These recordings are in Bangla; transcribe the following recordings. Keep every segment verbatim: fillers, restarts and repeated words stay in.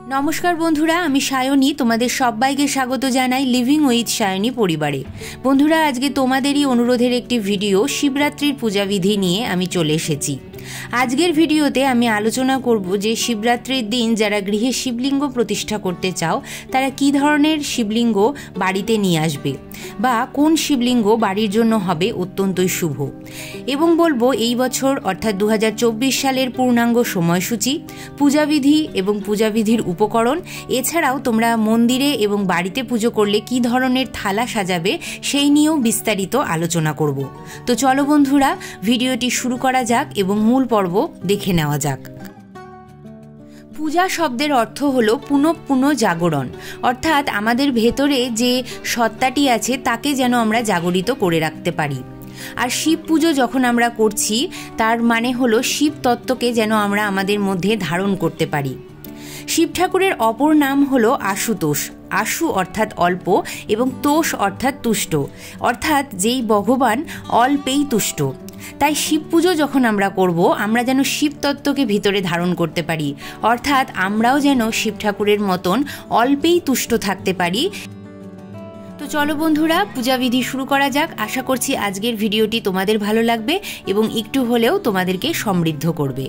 নমস্কার বন্ধুরা, আমি সায়নী তোমাদের সবাইকে স্বাগত জানাই লিভিং উইথ সায়নী পরিবারে। বন্ধুরা, আজকে তোমাদেরই অনুরোধের একটি ভিডিও শিবরাত্রির পূজাবিধি নিয়ে আমি চলে এসেছি। আজকের ভিডিওতে আমি আলোচনা করব যে শিবরাত্রির দিন যারা গৃহে শিবলিঙ্গ প্রতিষ্ঠা করতে চাও তারা কি ধরনের শিবলিঙ্গ বাড়িতে নিয়ে আসবে বা কোন শিবলিঙ্গ বাড়ির জন্য হবে অত্যন্তই শুভ, এবং বলবো এই বছর অর্থাৎ দু হাজার চব্বিশ সালের পূর্ণাঙ্গ সময়সূচি, পূজাবিধি এবং পূজাবিধির উপকরণ, এছাড়াও তোমরা মন্দিরে এবং বাড়িতে পুজো করলে কি ধরনের থালা সাজাবে সেই নিয়েও বিস্তারিত আলোচনা করব। তো চলো বন্ধুরা, ভিডিওটি শুরু করা যাক এবং মূল পর্ব দেখে নেওয়া যাক। পূজা শব্দের অর্থ হলো পুনঃ পুনঃ জাগরণ, অর্থাৎ আমাদের ভেতরে যে সত্তাটি আছে তাকে যেন আমরা জাগরিত করে রাখতে পারি। আর শিব পুজো যখন আমরা করছি তার মানে হলো শিব তত্ত্বকে যেন আমরা আমাদের মধ্যে ধারণ করতে পারি। শিব ঠাকুরের অপর নাম হলো আশুতোষ। আশু অর্থাৎ অল্প এবং তোষ অর্থাৎ তুষ্ট, অর্থাৎ যেই ভগবান অল্পেই তুষ্ট। তাই শিব পুজো যখন আমরা করব আমরা যেন শিব তত্ত্বকে ভিতরে ধারণ করতে পারি, অর্থাৎ আমরাও যেন শিব ঠাকুরের মতন অল্পেই তুষ্ট থাকতে পারি। তো চলো বন্ধুরা, পূজাবিধি শুরু করা যাক। আশা করছি আজকের ভিডিওটি তোমাদের ভালো লাগবে এবং একটু হলেও তোমাদেরকে সমৃদ্ধ করবে।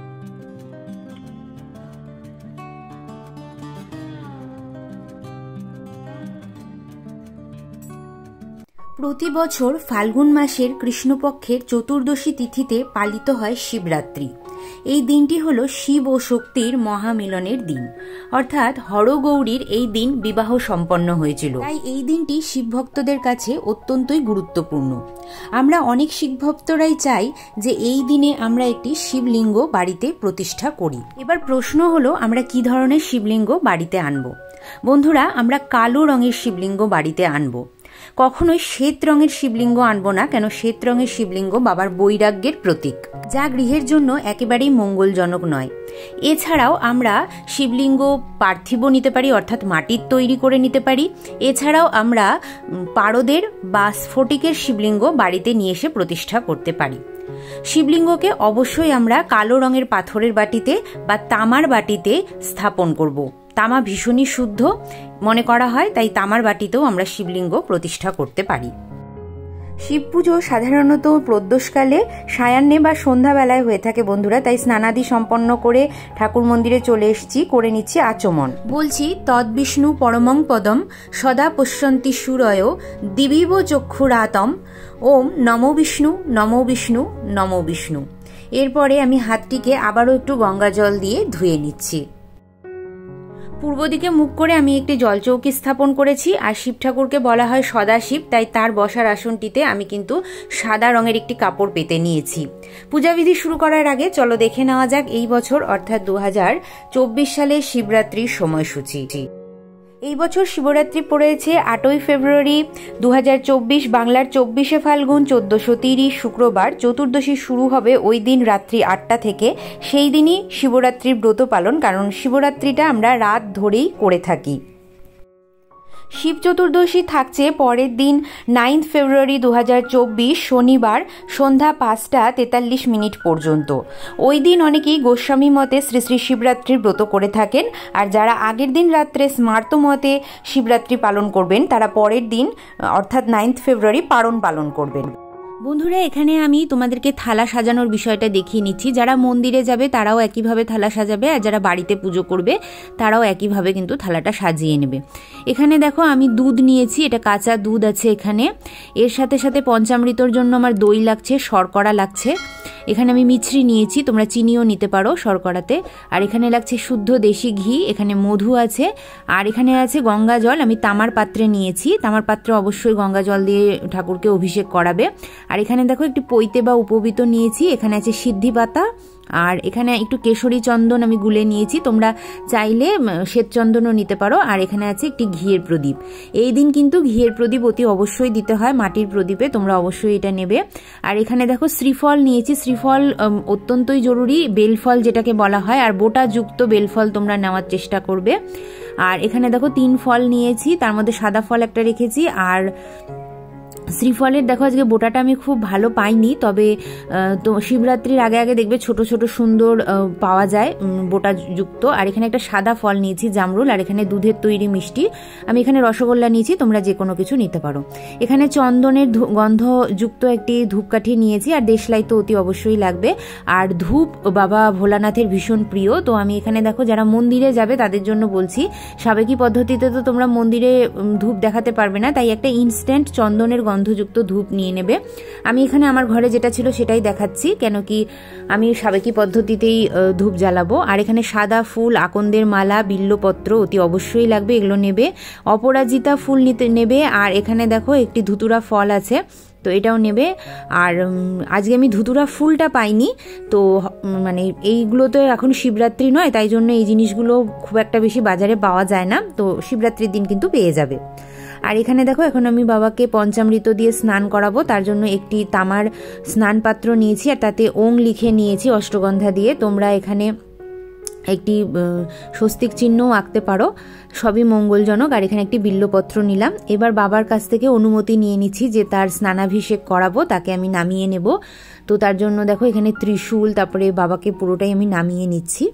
প্রতি বছর ফাল্গুন মাসের কৃষ্ণপক্ষের চতুর্দশী তিথিতে পালিত হয় শিবরাত্রি। এই দিনটি হল শিব ও শক্তির মহামিলনের দিন, অর্থাৎ হরগৌরীর এই দিন বিবাহ সম্পন্ন হয়েছিল। তাই এই দিনটি শিব ভক্তদের কাছে অত্যন্তই গুরুত্বপূর্ণ। আমরা অনেক শিব ভক্তরাই চাই যে এই দিনে আমরা একটি শিবলিঙ্গ বাড়িতে প্রতিষ্ঠা করি। এবার প্রশ্ন হলো, আমরা কি ধরনের শিবলিঙ্গ বাড়িতে আনবো? বন্ধুরা, আমরা কালো রঙের শিবলিঙ্গ বাড়িতে আনবো। কখনোই শ্বেত রঙের শিবলিঙ্গ আনবো না, কেন শ্বেত রঙের শিবলিঙ্গ বাবার বৈরাগ্যের প্রতীক, যা গৃহের জন্য একেবারেই মঙ্গলজনক নয়। এছাড়াও আমরা শিবলিঙ্গ পার্থিব নিতে পারি, অর্থাৎ মাটির তৈরি করে নিতে পারি। এছাড়াও আমরা পারদের বা স্ফটিকের শিবলিঙ্গ বাড়িতে নিয়ে এসে প্রতিষ্ঠা করতে পারি। শিবলিঙ্গকে অবশ্যই আমরা কালো রঙের পাথরের বাটিতে বা তামার বাটিতে স্থাপন করব। তামা ভীষণই শুদ্ধ মনে করা হয়, তাই তামার বাটিতেও আমরা শিবলিঙ্গ প্রতিষ্ঠা করতে পারি। শিব পুজো সাধারণত প্রদোষকালে সায়াহ্নে বা সন্ধ্যাবেলায় হয়ে থাকে বন্ধুরা, তাই স্নানাদি সম্পন্ন করে ঠাকুর মন্দিরে চলে এসেছি, করে নিচ্ছি আচমন। বলছি, তদ্বিষ্ণু পরমং পদম সদা পশ্যন্তি সুরয় দিবিব চক্ষুরাতম ওম নমো বিষ্ণু নমো বিষ্ণু নমো বিষ্ণু। এরপরে আমি হাতটিকে আবারও একটু গঙ্গা জল দিয়ে ধুয়ে নিচ্ছি। পূর্ব দিকে মুখ করে আমি একটি জলচৌকি স্থাপন করেছি। আর শিব ঠাকুরকে বলা হয় সদাশিব, তাই তার বসার আসনটিতে আমি কিন্তু সাদা রঙের একটি কাপড় পেতে নিয়েছি। পূজাবিধি শুরু করার আগে চলো দেখে নেওয়া যাক এই বছর অর্থাৎ দু হাজার চব্বিশ সালের শিবরাত্রির সময়সূচি। এই বছর শিবরাত্রি পড়েছে আটই ফেব্রুয়ারি দু হাজার চব্বিশ, বাংলার চব্বিশে ফাল্গুন চোদ্দশো তিরিশ শুক্রবার। চতুর্দশী শুরু হবে ওই দিন রাত্রি আটটা থেকে। সেই দিনই শিবরাত্রির ব্রত পালন, কারণ শিবরাত্রিটা আমরা রাত ধরেই করে থাকি। শিব চতুর্দশী থাকছে পরের দিন নাইন্থ ফেব্রুয়ারি দু হাজার চব্বিশ শনিবার সন্ধ্যা পাঁচটা তেতাল্লিশ মিনিট পর্যন্ত। ওই দিন অনেকেই গোস্বামী মতে শ্রী শ্রী শিবরাত্রির ব্রত করে থাকেন, আর যারা আগের দিন রাত্রে স্মার্ত মতে শিবরাত্রি পালন করবেন তারা পরের দিন অর্থাৎ নাইন্থ ফেব্রুয়ারি পারণ পালন করবেন। বন্ধুরা, এখানে আমি তোমাদেরকে থালা সাজানোর বিষয়টা দেখিয়ে নিচ্ছি। যারা মন্দিরে যাবে তারাও একইভাবে থালা সাজাবে, আর যারা বাড়িতে পুজো করবে তারাও একইভাবে কিন্তু থালাটা সাজিয়ে নেবে। এখানে দেখো আমি দুধ নিয়েছি, এটা কাঁচা দুধ আছে এখানে। এর সাথে সাথে পঞ্চামৃতর জন্য আমার দই লাগছে, শর্করা লাগছে। এখানে আমি মিছরি নিয়েছি, তোমরা চিনিও নিতে পারো শর্করাতে। আর এখানে লাগছে শুদ্ধ দেশি ঘি, এখানে মধু আছে, আর এখানে আছে গঙ্গা জল। আমি তামার পাত্রে নিয়েছি, তামার পাত্রে অবশ্যই গঙ্গা জল দিয়ে ঠাকুরকে অভিষেক করাবে। আর এখানে দেখো একটি পৈতে বা উপবীত নিয়েছি, এখানে আছে সিদ্ধি পাতা, আর এখানে একটু কেশরী চন্দন আমি গুলে নিয়েছি, তোমরা চাইলে শ্বেত চন্দনও নিতে পারো। আর এখানে আছে একটি ঘিয়ের প্রদীপ। এই দিন কিন্তু ঘিয়ের প্রদীপ অতি অবশ্যই দিতে হয়, মাটির প্রদীপে, তোমরা অবশ্যই এটা নেবে। আর এখানে দেখো শ্রীফল নিয়েছি, শ্রীফল অত্যন্তই জরুরি, বেলফল যেটাকে বলা হয়, আর বোটা যুক্ত বেলফল তোমরা নেওয়ার চেষ্টা করবে। আর এখানে দেখো তিন ফল নিয়েছি, তার মধ্যে সাদা ফল একটা রেখেছি, আর শ্রীফলের দেখো আজকে বোটাটা আমি খুব ভালো পাইনি, তবে তো শিবরাত্রির আগে আগে দেখবে ছোট ছোট সুন্দর পাওয়া যায় বোটা যুক্ত। আর এখানে একটা সাদা ফল নিয়েছি জামরুল, আর এখানে দুধের তৈরি মিষ্টি, আমি এখানে রসগোল্লা নিয়েছি, তোমরা যে কোনো কিছু নিতে পারো। এখানে চন্দনের গন্ধযুক্ত একটি ধূপকাঠি নিয়েছি, আর দেশলাই তো অতি অবশ্যই লাগবে। আর ধূপ বাবা ভোলানাথের ভীষণ প্রিয়, তো আমি এখানে দেখো যারা মন্দিরে যাবে তাদের জন্য বলছি, সাবেকি পদ্ধতিতে তো তোমরা মন্দিরে ধূপ দেখাতে পারবে না, তাই একটা ইনস্ট্যান্ট চন্দনের গন্ধযুক্ত ধূপ নিয়ে নেবে। আমি এখানে আমার ঘরে যেটা ছিল সেটাই দেখাচ্ছি, কেন কি আমি সাবেকি পদ্ধতিতেই ধূপ জ্বালাবো। আর এখানে সাদা ফুল, আকন্দের মালা, বিল্লপত্র অতি অবশ্যই লাগবে, এগুলো নেবে। অপরাজিতা ফুল নিতে নেবে। আর এখানে দেখো একটি ধুতুরা ফল আছে, তো এটাও নেবে। আর আজকে আমি ধুতুরা ফুলটা পাইনি, তো মানে এইগুলো তো এখন শিবরাত্রি নয়, তাই জন্য এই জিনিসগুলো খুব একটা বেশি বাজারে পাওয়া যায় না, তো শিবরাত্রির দিন কিন্তু পেয়ে যাবে। আর এখানে দেখো এখন আমি বাবাকে পঞ্চামৃত দিয়ে স্নান করাবো, তার জন্য একটি তামার স্নান পাত্র নিয়েছি, আর তাতে ওং লিখে নিয়েছি অষ্টগন্ধা দিয়ে। তোমরা এখানে একটি স্বস্তিক চিহ্নও আঁকতে পারো, সবই মঙ্গলজনক। আর এখানে একটি বিল্লপত্র নিলাম। এবার বাবার কাছ থেকে অনুমতি নিয়ে নিচ্ছি যে তার স্নানাভিষেক করাবো, তাকে আমি নামিয়ে নেব। তো তার জন্য দেখো এখানে ত্রিশূল, তারপরে বাবাকে পুরোটাই আমি নামিয়ে নিচ্ছি।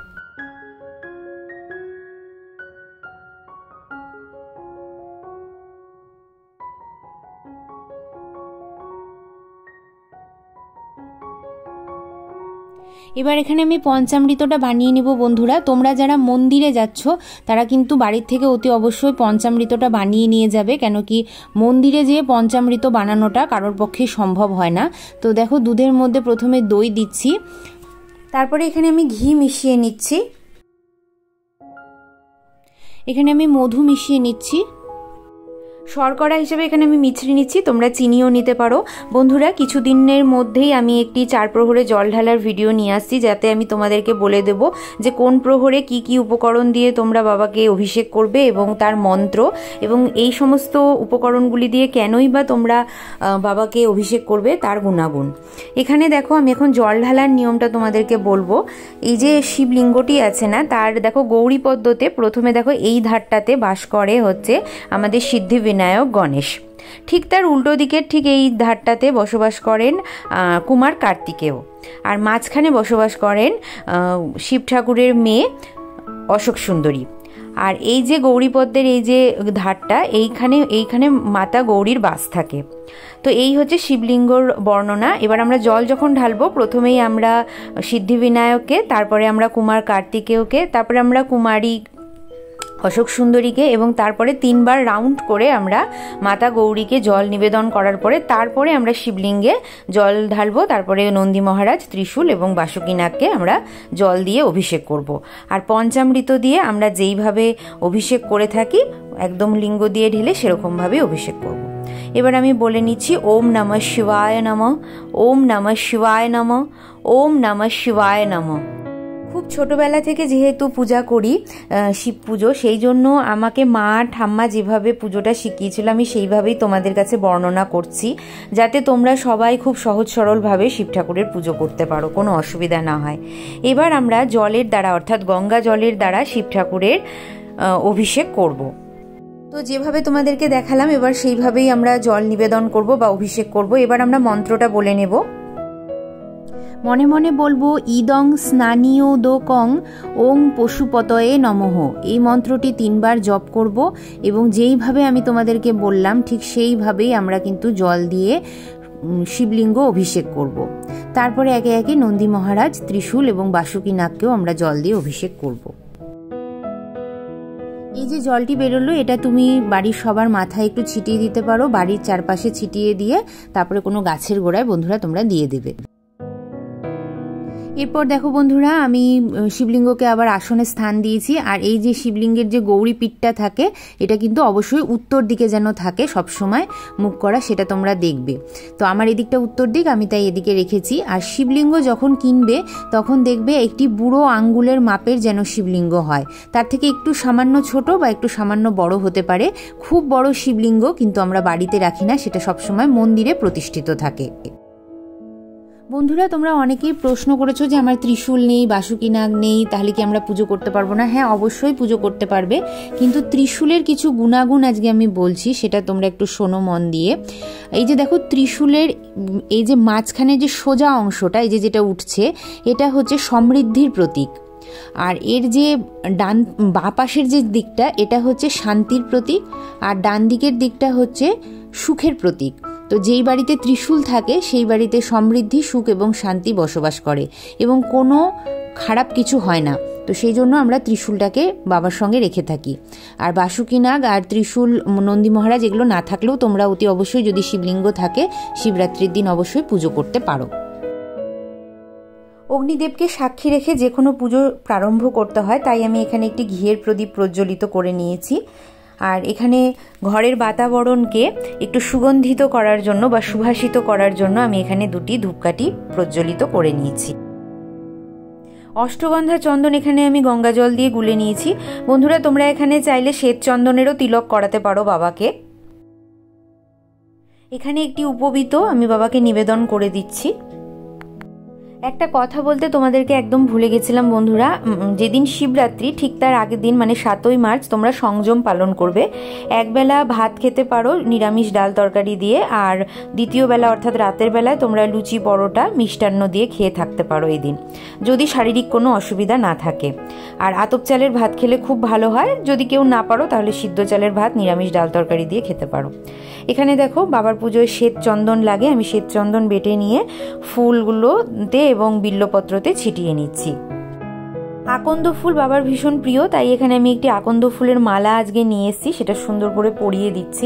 এবার এখানে আমি পঞ্চামৃতটা বানিয়ে নিব বন্ধুরা। তোমরা যারা মন্দিরে যাচ্ছ তারা কিন্তু বাড়ির থেকে অতি অবশ্যই পঞ্চামৃতটা বানিয়ে নিয়ে যাবে, কেন কি মন্দিরে যেয়ে পঞ্চামৃত বানানোটা কারোর পক্ষে সম্ভব হয় না। তো দেখো দুধের মধ্যে প্রথমে দই দিচ্ছি, তারপরে এখানে আমি ঘি মিশিয়ে নিচ্ছি, এখানে আমি মধু মিশিয়ে নিচ্ছি, শর্করা হিসেবে এখানে আমি মিছরি নিচ্ছি, তোমরা চিনিও নিতে পারো। বন্ধুরা কিছুদিনের মধ্যেই আমি একটি চার প্রহরে জল ঢালার ভিডিও নিয়ে আসছি, যাতে আমি তোমাদেরকে বলে দেব যে কোন প্রহরে কি কি উপকরণ দিয়ে তোমরা বাবাকে অভিষেক করবে এবং তার মন্ত্র, এবং এই সমস্ত উপকরণগুলি দিয়ে কেনই বা তোমরা বাবাকে অভিষেক করবে তার গুণাগুণ। এখানে দেখো আমি এখন জল ঢালার নিয়মটা তোমাদেরকে বলবো। এই যে শিবলিঙ্গটি আছে না, তার দেখো গৌরী পদ্মতে প্রথমে দেখো এই ধারটাতে বাস করে হচ্ছে আমাদের সিদ্ধি বিনায়ক গণেশ, ঠিক তার উল্টো দিকের ঠিক এই ধারটাতে বসবাস করেন কুমার কার্তিকেয়, আর মাঝখানে বসবাস করেন শিব ঠাকুরের মেয়ে অশোক সুন্দরী। আর এই যে গৌরীপদ্মের এই যে ধারটা, এইখানে এইখানে মাতা গৌরীর বাস থাকে। তো এই হচ্ছে শিবলিঙ্গর বর্ণনা। এবার আমরা জল যখন ঢালবো প্রথমেই আমরা সিদ্ধিবিনায়ককে, তারপরে আমরা কুমার কার্তিকেয়কে, তারপরে আমরা কুমারী অশোক সুন্দরীকে, এবং তারপরে তিনবার রাউন্ড করে আমরা মাতা গৌরীকে জল নিবেদন করার পরে তারপরে আমরা শিবলিঙ্গে জল ঢালবো। তারপরে নন্দী মহারাজ, ত্রিশূল এবং বাসুকীনাগকে আমরা জল দিয়ে অভিষেক করব। আর পঞ্চামৃত দিয়ে আমরা যেইভাবে অভিষেক করে থাকি একদম লিঙ্গ দিয়ে ঢেলে সেরকমভাবে অভিষেক করব। এবার আমি বলে নিচ্ছি ওম নমঃ শিবায় নমঃ, ওম নমঃ শিবায় নমঃ, ওম নমঃ শিবায় নমঃ। খুব ছোটবেলা থেকে যেহেতু পূজা করি শিব পুজো, সেই জন্য আমাকে মা ঠাম্মা যেভাবে পুজোটা শিখিয়েছিল আমি সেইভাবেই তোমাদের কাছে বর্ণনা করছি, যাতে তোমরা সবাই খুব সহজ সরলভাবে শিব ঠাকুরের পুজো করতে পারো, কোনো অসুবিধা না হয়। এবার আমরা জলের দ্বারা অর্থাৎ গঙ্গা জলের দ্বারা শিব ঠাকুরের অভিষেক করব। তো যেভাবে তোমাদেরকে দেখালাম এবার সেইভাবেই আমরা জল নিবেদন করব বা অভিষেক করব। এবার আমরা মন্ত্রটা বলে নেব। মনে মনে বলবো ইদং স্নানীয় দোকং ওং পশুপতয়ে নমঃ। এই মন্ত্রটি তিনবার জপ করব, এবং যেইভাবে আমি তোমাদেরকে বললাম ঠিক সেইভাবেই আমরা কিন্তু জল দিয়ে শিবলিঙ্গ অভিষেক করব। তারপরে একে একে নন্দী মহারাজ, ত্রিশূল এবং বাসুকীনাগকেও আমরা জল দিয়ে অভিষেক করব। এই যে জলটি বেরোলো এটা তুমি বাড়ির সবার মাথায় একটু ছিটিয়ে দিতে পারো, বাড়ির চারপাশে ছিটিয়ে দিয়ে তারপরে কোনো গাছের গোড়ায় বন্ধুরা তোমরা দিয়ে দেবে। এরপর দেখো বন্ধুরা আমি শিবলিঙ্গকে আবার আসনে স্থান দিয়েছি, আর এই যে শিবলিঙ্গের যে গৌরী পীঠটা থাকে এটা কিন্তু অবশ্যই উত্তর দিকে যেন থাকে সবসময় মুখ করা, সেটা তোমরা দেখবে। তো আমার এদিকটা উত্তর দিক, আমি তাই এদিকে রেখেছি। আর শিবলিঙ্গ যখন কিনবে তখন দেখবে একটি বুড়ো আঙ্গুলের মাপের যেন শিবলিঙ্গ হয়, তার থেকে একটু সামান্য ছোট বা একটু সামান্য বড় হতে পারে। খুব বড় শিবলিঙ্গ কিন্তু আমরা বাড়িতে রাখি না, সেটা সবসময় মন্দিরে প্রতিষ্ঠিত থাকে। বন্ধুরা, তোমরা অনেকেই প্রশ্ন করেছো যে আমার ত্রিশূল নেই, বাসুকি নাগ নেই, তাহলে কি আমরা পুজো করতে পারবো না? হ্যাঁ, অবশ্যই পুজো করতে পারবে, কিন্তু ত্রিশূলের কিছু গুণাগুণ আজকে আমি বলছি, সেটা তোমরা একটু শোনো মন দিয়ে। এই যে দেখো, ত্রিশূলের এই যে মাঝখানে যে সোজা অংশটা, এই যে যেটা উঠছে, এটা হচ্ছে সমৃদ্ধির প্রতীক। আর এর যে ডান বাঁ পাশের যে দিকটা, এটা হচ্ছে শান্তির প্রতীক, আর ডান দিকের দিকটা হচ্ছে সুখের প্রতীক। তো যেই বাড়িতে ত্রিশূল থাকে সেই বাড়িতে সমৃদ্ধি, সুখ এবং শান্তি বসবাস করে এবং কোনো খারাপ কিছু হয় না। তো সেই জন্য আমরা ত্রিশূলটাকে বাবার সঙ্গে রেখে থাকি। আর বাসুকি নাগ আর ত্রিশূল, নন্দী মহারাজ এগুলো না থাকলেও তোমরা অতি অবশ্যই, যদি শিবলিঙ্গ থাকে, শিবরাত্রির দিন অবশ্যই পুজো করতে পারো। অগ্নিদেবকে সাক্ষী রেখে যে কোনো পুজো প্রারম্ভ করতে হয়, তাই আমি এখানে একটি ঘিয়ের প্রদীপ প্রজ্বলিত করে নিয়েছি। আর এখানে ঘরের বাতাবরণকে একটু সুগন্ধিত করার জন্য বা সুভাষিত করার জন্য আমি এখানে দুটি ধূপকাঠি প্রজ্বলিত করে নিয়েছি। অষ্টগন্ধা চন্দন এখানে আমি গঙ্গা জল দিয়ে গুলে নিয়েছি। বন্ধুরা, তোমরা এখানে চাইলে শ্বেত চন্দনেরও তিলক করাতে পারো বাবাকে। এখানে একটি উপবীত আমি বাবাকে নিবেদন করে দিচ্ছি। একটা কথা বলতে তোমাদেরকে একদম ভুলে গেছিলাম বন্ধুরা, যেদিন শিবরাত্রি ঠিক তার আগের দিন মানে সাতই মার্চ তোমরা সংযম পালন করবে। একবেলা ভাত খেতে পারো নিরামিষ ডাল তরকারি দিয়ে, আর দ্বিতীয় বেলা অর্থাৎ রাতের বেলায় তোমরা লুচি পরোটা মিষ্টান্ন দিয়ে খেয়ে থাকতে পারো এই দিন, যদি শারীরিক কোনো অসুবিধা না থাকে। আর আতপ চালের ভাত খেলে খুব ভালো হয়, যদি কেউ না পারো তাহলে সিদ্ধ চালের ভাত নিরামিষ ডাল তরকারি দিয়ে খেতে পারো। এখানে দেখো বাবার পুজোয় শ্বেত চন্দন লাগে, আমি শ্বেত চন্দন বেটে নিয়ে ফুলগুলোতে এবং বিল্লপত্রতে ছিটিয়ে নিচ্ছি। আকন্দ ফুল বাবার ভীষণ প্রিয়, তাই এখানে আমি একটি আকন্দ ফুলের মালা আজকে নিয়ে এসেছি, সেটা সুন্দর করে পরিয়ে দিচ্ছি।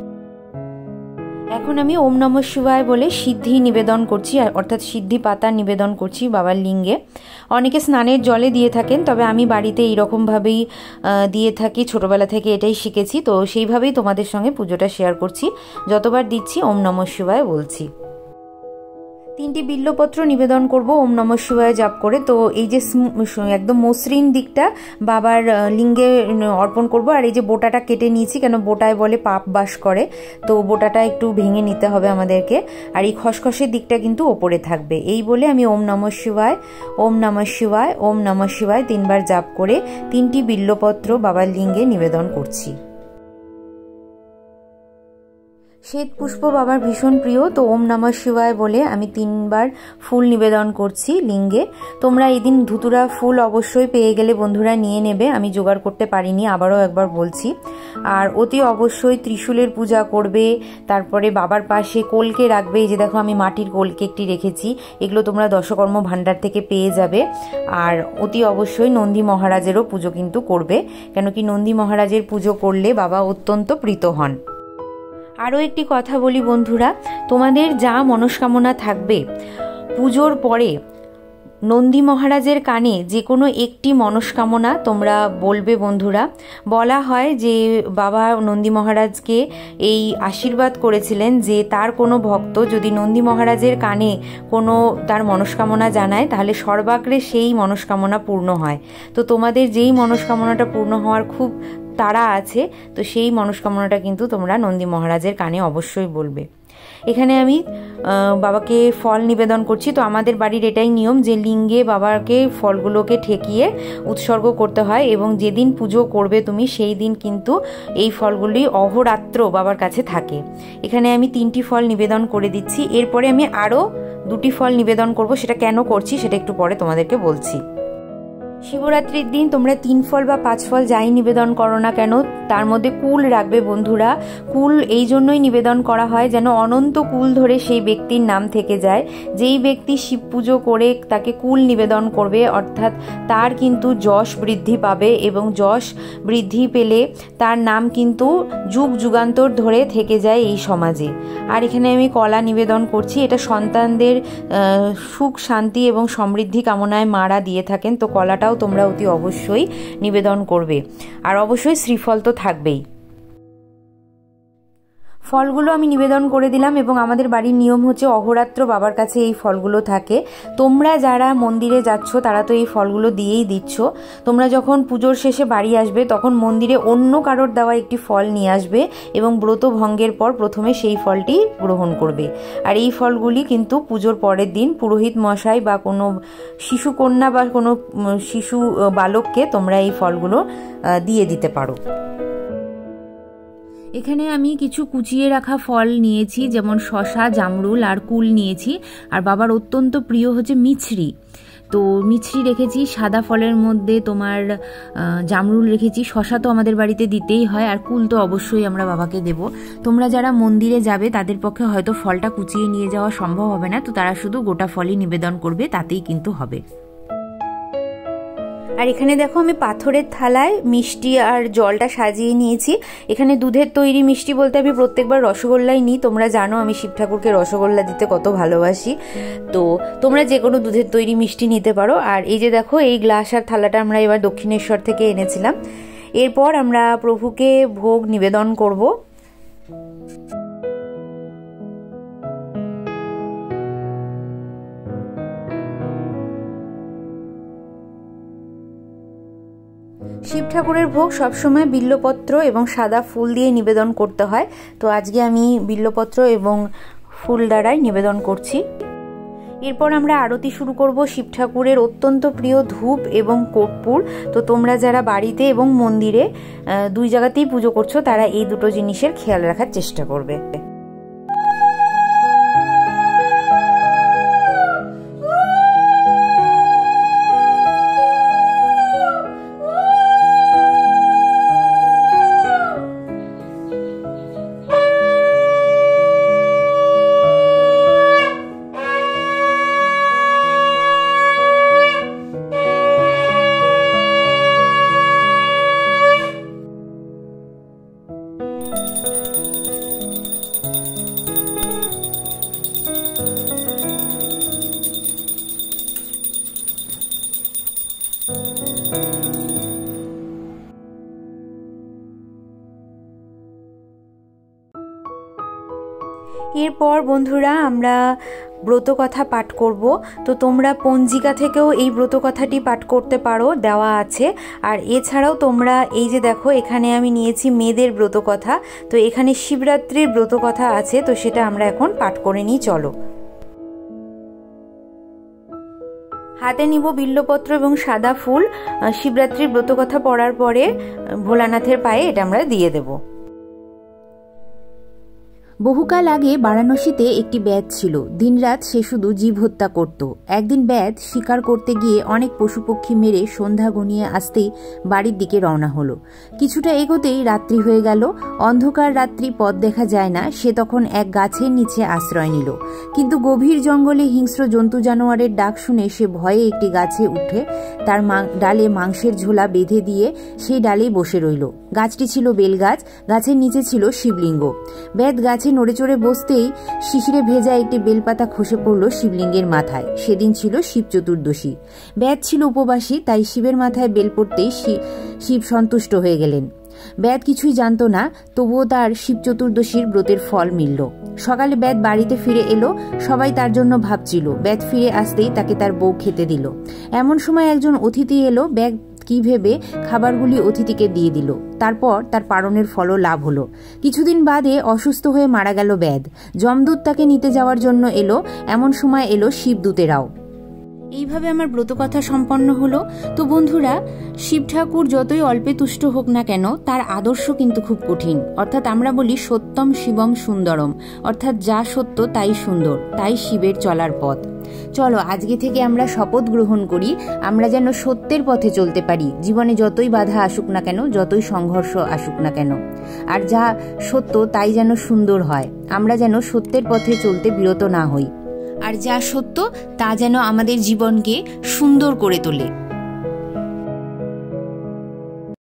এখন আমি ওম নমঃ শিবায় বলে সিদ্ধি নিবেদন করছি, অর্থাৎ সিদ্ধি পাতা নিবেদন করছি বাবার লিঙ্গে। অনেকে স্নানের জলে দিয়ে থাকেন, তবে আমি বাড়িতে এইরকমভাবেই দিয়ে থাকি, ছোটোবেলা থেকে এটাই শিখেছি, তো সেইভাবেই তোমাদের সঙ্গে পুজোটা শেয়ার করছি। যতবার দিচ্ছি ওম নমঃ শিবায় বলছি। তিনটি বিল্লপত্র নিবেদন করব ওম নমঃ শিবায় জাপ করে। তো এই যে একদম মসৃণ দিকটা বাবার লিঙ্গে অর্পণ করব, আর এই যে বোটাটা কেটে নিয়েছি, কেন বোটায় বলে পাপ বাস করে, তো বোটাটা একটু ভেঙে নিতে হবে আমাদেরকে। আর এই খসখসের দিকটা কিন্তু ওপরে থাকবে। এই বলে আমি ওম নমঃ শিবায়, ওম নমঃ শিবায়, ওম নমঃ শিবায় তিনবার জাপ করে তিনটি বিল্লপত্র বাবার লিঙ্গে নিবেদন করছি। শ্বেত পুষ্প বাবার ভীষণ প্রিয়, তো ওম নমঃ শিবায় বলে আমি তিনবার ফুল নিবেদন করছি লিঙ্গে। তোমরা এই দিন ধুতুরা ফুল অবশ্যই পেয়ে গেলে বন্ধুরা নিয়ে নেবে, আমি জোগাড় করতে পারিনি, আবারও একবার বলছি। আর অতি অবশ্যই ত্রিশূলের পূজা করবে, তারপরে বাবার পাশে কলকে রাখবে। এই যে দেখো আমি মাটির কলকে একটি রেখেছি, এগুলো তোমরা দশকর্ম ভাণ্ডার থেকে পেয়ে যাবে। আর অতি অবশ্যই নন্দী মহারাজেরও পুজো কিন্তু করবে, কেন কি নন্দী মহারাজের পুজো করলে বাবা অত্যন্ত প্রীত হন। আরও একটি কথা বলি বন্ধুরা, তোমাদের যা মনস্কামনা থাকবে পুজোর পরে নন্দী মহারাজের কানে যে কোনো একটি মনস্কামনা তোমরা বলবে বন্ধুরা। বলা হয় যে বাবা নন্দী মহারাজকে এই আশীর্বাদ করেছিলেন যে তার কোনো ভক্ত যদি নন্দী মহারাজের কানে কোনো তার মনস্কামনা জানায়, তাহলে সর্বাগ্রে সেই মনস্কামনা পূর্ণ হয়। তো তোমাদের যেই মনস্কামনাটা পূর্ণ হওয়ার খুব তাড়া আছে, তো সেই মনস্কামনাটা কিন্তু তোমরা নন্দী মহারাজের কানে অবশ্যই বলবে। এখানে আমি বাবাকে ফল নিবেদন করছি। তো আমাদের বাড়ির এটাই নিয়ম যে লিঙ্গে বাবাকে ফলগুলোকে ঠেকিয়ে উৎসর্গ করতে হয়, এবং যেদিন পুজো করবে তুমি সেই দিন কিন্তু এই ফলগুলি অহোরাত্র বাবার কাছে থাকে। এখানে আমি তিনটি ফল নিবেদন করে দিচ্ছি। এরপরে আমি আরও দুটি ফল নিবেদন করব, সেটা কেন করছি সেটা একটু পরে তোমাদেরকে বলছি। শিবরাত্রির দিন তোমরা তিন ফল বা পাঁচ ফল যাই নিবেদন করো না কেন, তার মধ্যে কুল রাখবে বন্ধুরা। কুল এই জন্যই নিবেদন করা হয় যেন অনন্ত কুল ধরে সেই ব্যক্তির নাম থেকে যায়। যেই ব্যক্তি শিব পুজো করে তাকে কুল নিবেদন করবে, অর্থাৎ তার কিন্তু যশ বৃদ্ধি পাবে, এবং যশ বৃদ্ধি পেলে তার নাম কিন্তু যুগ যুগান্তর ধরে থেকে যায় এই সমাজে। আর এখানে আমি কলা নিবেদন করছি, এটা সন্তানদের সুখ শান্তি এবং সমৃদ্ধি কামনায় মারা দিয়ে থাকেন, তো কলাটাও তোমরা অতি অবশ্যই নিবেদন করবে। আর অবশ্যই শ্রীফল তো থাকবেই। ফলগুলো আমি নিবেদন করে দিলাম এবং আমাদের বাড়ির নিয়ম হচ্ছে অহোরাত্র বাবার কাছে এই ফলগুলো থাকে। তোমরা যারা মন্দিরে যাচ্ছ তারা তো এই ফলগুলো দিয়েই দিচ্ছ। তোমরা যখন পুজোর শেষে বাড়ি আসবে তখন মন্দিরে অন্য কারোর দেওয়া একটি ফল নিয়ে আসবে এবং ব্রত ভঙ্গের পর প্রথমে সেই ফলটি গ্রহণ করবে। আর এই ফলগুলি কিন্তু পুজোর পরের দিন পুরোহিত মশাই বা কোনো শিশু কন্যা বা কোনো শিশু বালককে তোমরা এই ফলগুলো দিয়ে দিতে পারো। এখানে আমি কিছু কুচিয়ে রাখা ফল নিয়েছি, যেমন শসা, জামরুল আর কুল নিয়েছি। আর বাবার অত্যন্ত প্রিয় হচ্ছে মিছরি, তো মিছরি রেখেছি। সাদা ফলের মধ্যে তোমার জামরুল রেখেছি, শসা তো আমাদের বাড়িতে দিতেই হয়, আর কুল তো অবশ্যই আমরা বাবাকে দেব। তোমরা যারা মন্দিরে যাবে তাদের পক্ষে হয়তো ফলটা কুচিয়ে নিয়ে যাওয়া সম্ভব হবে না, তো তারা শুধু গোটা ফলই নিবেদন করবে, তাতেই কিন্তু হবে। আর এখানে দেখো আমি পাথরের থালায় মিষ্টি আর জলটা সাজিয়ে নিয়েছি। এখানে দুধের তৈরি মিষ্টি বলতে আমি প্রত্যেকবার রসগোল্লাই নিই। তোমরা জানো আমি শিব ঠাকুরকে রসগোল্লা দিতে কত ভালোবাসি, তো তোমরা যে কোনো দুধের তৈরি মিষ্টি নিতে পারো। আর এই যে দেখো এই গ্লাস আর থালাটা আমরা এবার দক্ষিণেশ্বর থেকে এনেছিলাম। এরপর আমরা প্রভুকে ভোগ নিবেদন করব। শিব ঠাকুরের ভোগ সবসময় বিল্লপত্র এবং সাদা ফুল দিয়ে নিবেদন করতে হয়, তো আজকে আমি বিল্লপত্র এবং ফুল দ্বারাই নিবেদন করছি। এরপর আমরা আরতি শুরু করব। শিব ঠাকুরের অত্যন্ত প্রিয় ধূপ এবং কর্পূর, তো তোমরা যারা বাড়িতে এবং মন্দিরে দুই জায়গাতেই পুজো করছো তারা এই দুটো জিনিসের খেয়াল রাখার চেষ্টা করবে। এরপর বন্ধুরা আমরা ব্রত কথা পাঠ করব, তো তোমরা পঞ্জিকা থেকেও এই ব্রত কথাটি পাঠ করতে পারো, দেওয়া আছে। আর এছাড়াও তোমরা এই যে দেখো এখানে আমি নিয়েছি মেয়েদের ব্রত কথা, তো এখানে শিবরাত্রির ব্রত কথা আছে, তো সেটা আমরা এখন পাঠ করে নিই। চলো, হাতে নিব বিল্লপত্র এবং সাদা ফুল। শিবরাত্রির ব্রত কথা পড়ার পরে ভোলানাথের পায়ে এটা আমরা দিয়ে দেব। বহুকাল আগে বারাণসীতে একটি ব্যাধ ছিল। দিনরাত সে শুধু জীব হত্যা করত। একদিন ব্যাধ শিকার করতে গিয়ে অনেক পশুপক্ষী মেরে সন্ধ্যা ঘনিয়ে আসতেই বাড়ির দিকে রওনা হলো। কিছুটা এগোতেই রাত্রি হয়ে গেল। অন্ধকার রাত্রি পথ দেখা যায় না। সে তখন এক গাছের নিচে আশ্রয় নিল, কিন্তু গভীর জঙ্গলে হিংস্র জন্তু জানোয়ারের ডাক শুনে সে ভয়ে একটি গাছে উঠে তার ডালে মাংসের ঝোলা বেঁধে দিয়ে সেই ডালেই বসে রইল। গাছটি ছিল বেলগাছ, গাছের নিচে ছিল শিবলিঙ্গ। ব্যাধ গাছে নড়ে চড়ে বসতেই শিশিরে ভেজা একটি বেলপাতা খসে পড়ল শিবলিঙ্গের মাথায়। সেদিন ছিল শিব চতুর্দশী। ব্যাধ ছিল উপবাসী, তাই শিবের মাথায় বেল পড়তেই শিব সন্তুষ্ট হয়ে গেলেন। ব্যাধ কিছুই জানত না, তবুও তার শিব চতুর্দশীর ব্রতের ফল মিলল। সকালে ব্যাধ বাড়িতে ফিরে এলো। সবাই তার জন্য ভাবছিল। ব্যাধ ফিরে আসতেই তাকে তার বউ খেতে দিল। এমন সময় একজন অতিথি এলো। ব্যাধ কি ভেবে খাবারগুলি অতিথিকে দিয়ে দিল। তারপর তার পারণের ফলও লাভ হলো। কিছুদিন বাদে অসুস্থ হয়ে মারা গেল ব্যাধ। যমদূত তাকে নিতে যাওয়ার জন্য এলো। এমন সময় এলো শিবদূতেরাও। এইভাবে আমার ব্রতকথা সম্পন্ন হলো। তো বন্ধুরা, শিব ঠাকুর যতই অল্পে তুষ্ট হোক না কেন, তার আদর্শ কিন্তু খুব কঠিন। অর্থাৎ আমরা বলি সত্যম শিবম সুন্দরম, অর্থাৎ যা সত্য তাই সুন্দর, তাই শিবের চলার পথ। চলো আজকে থেকে আমরা শপথ গ্রহণ করি, আমরা যেন সত্যের পথে চলতে পারি। জীবনে যতই বাধা আসুক না কেন, যতই সংঘর্ষ আসুক না কেন, আর যা সত্য তাই যেন সুন্দর হয়। আমরা যেন সত্যের পথে চলতে বিরত না হই, আর যা সত্য তা যেন আমাদের জীবনকে সুন্দর করে তোলে।